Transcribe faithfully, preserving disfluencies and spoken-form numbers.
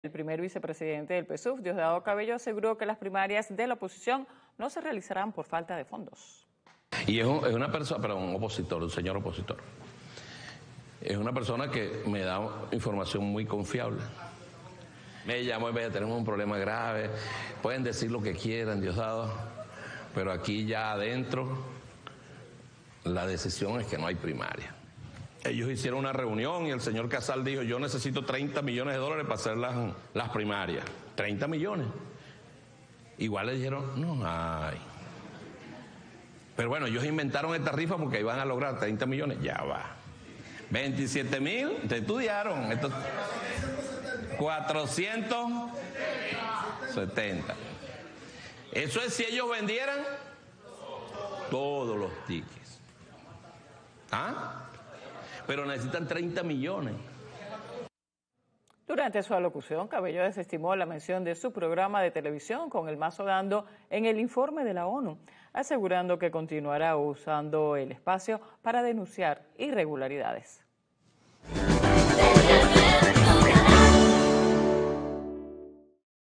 El primer vicepresidente del P S U V, Diosdado Cabello, aseguró que las primarias de la oposición no se realizarán por falta de fondos. Y es, un, es una persona, pero un opositor, un señor opositor. Es una persona que me da información muy confiable. Me llamó y me dijo, tenemos un problema grave, pueden decir lo que quieran, Diosdado, pero aquí ya adentro la decisión es que no hay primaria. Ellos hicieron una reunión y el señor Casal dijo, yo necesito treinta millones de dólares para hacer las, las primarias. treinta millones. Igual le dijeron, no hay. Pero bueno, ellos inventaron esta rifa porque iban a lograr treinta millones. Ya va. veintisiete mil, te estudiaron. Estos cuatrocientos setenta. Eso es si ellos vendieran todos los tickets. ¿Ah? Pero necesitan treinta millones. Durante su alocución, Cabello desestimó la mención de su programa de televisión con el mazo dando en el informe de la ONU, asegurando que continuará usando el espacio para denunciar irregularidades.